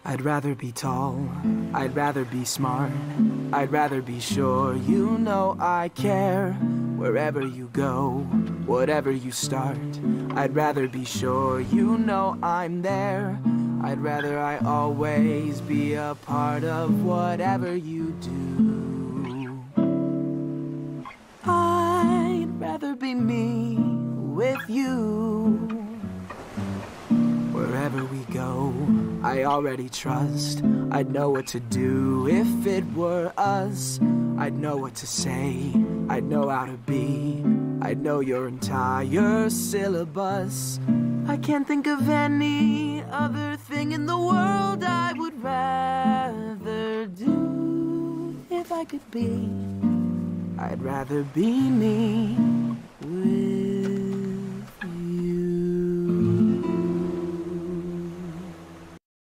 I'd rather be tall, I'd rather be smart, I'd rather be sure you know I care. Wherever you go, whatever you start, I'd rather be sure you know I'm there. I'd rather I always be a part of whatever you do. I'd rather be me with you. Wherever we go, I already trust I'd know what to do if it were us. I'd know what to say, I'd know how to be, I'd know your entire syllabus. I can't think of any other thing in the world I would rather do. If I could be, I'd rather be me with